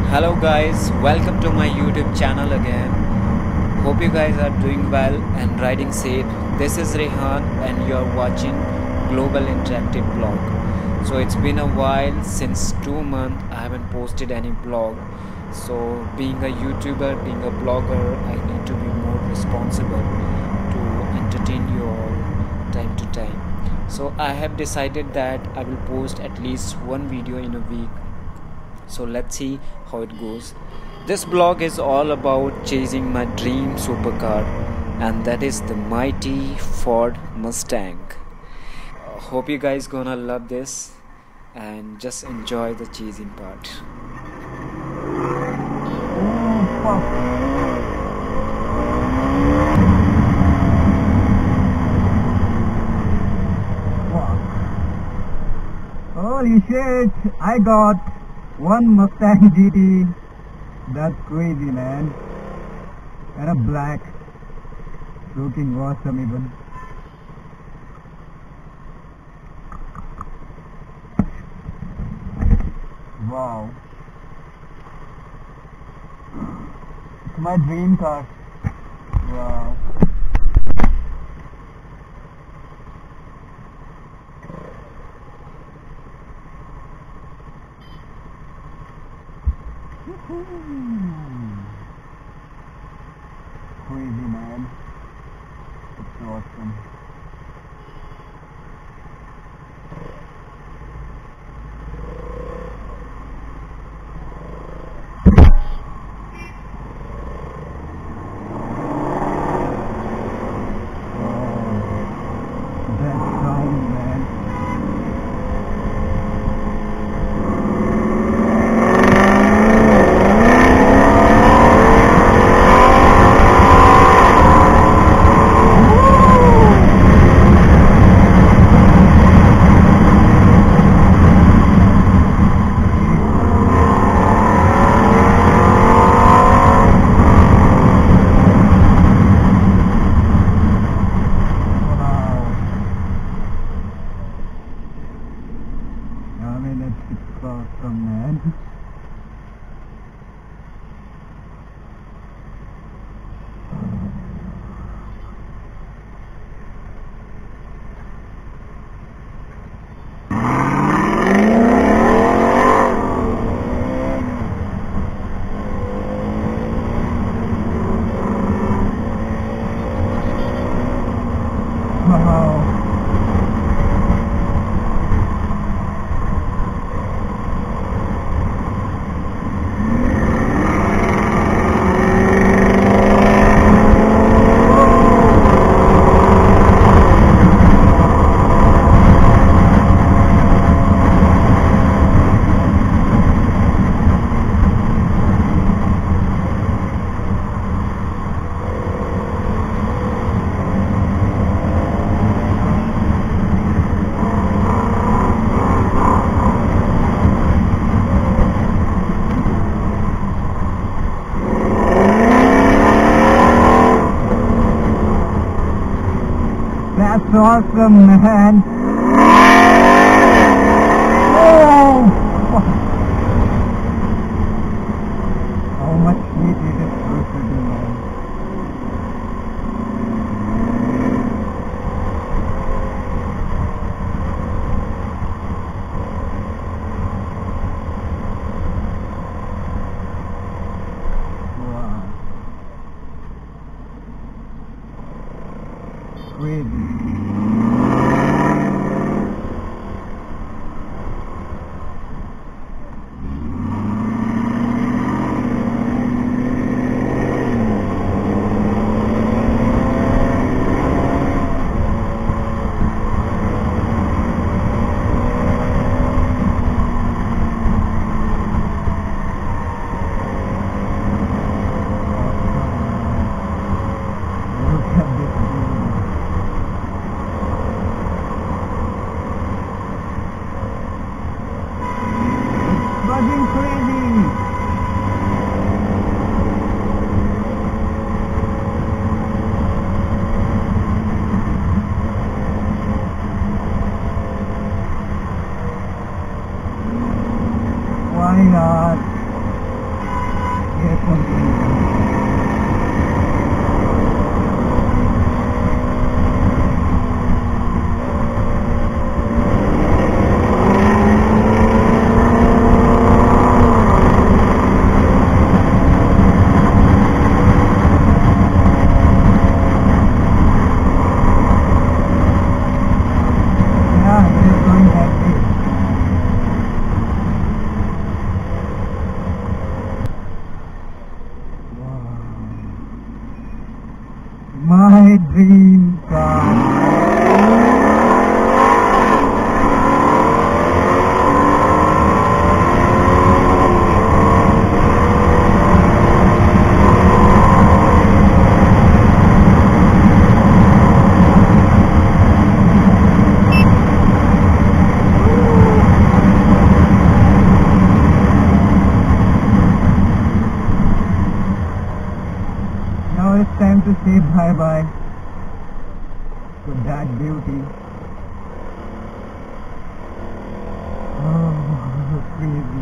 Hello guys, welcome to my YouTube channel again. Hope you guys are doing well and riding safe. This is Rehan and you're watching Global Interactive Blog. So it's been a while, since 2 months I haven't posted any blog. So being a YouTuber, being a blogger, I need to be more responsible to entertain you all time to time. So I have decided that I will post at least one video in a week. So let's see how it goes. This blog is all about chasing my dream supercar, and that is the mighty Ford Mustang. Hope you guys gonna love this and just enjoy the chasing part. Holy shit, I got one Mustang GT. That's crazy, man. And a black. Looking awesome even. Wow. It's my dream car. Wow. Crazy, man. It's awesome. That sound, man. It's awesome, man. Wow. That's awesome, man. Oh! How much heat is it supposed to do, man? Wow. Crazy. Look at this dude. Buzzing crazy. Why not? earphone cleaner. Yeah, it is going that way. My dream car. Now it's time to say bye-bye to that beauty. Oh, crazy.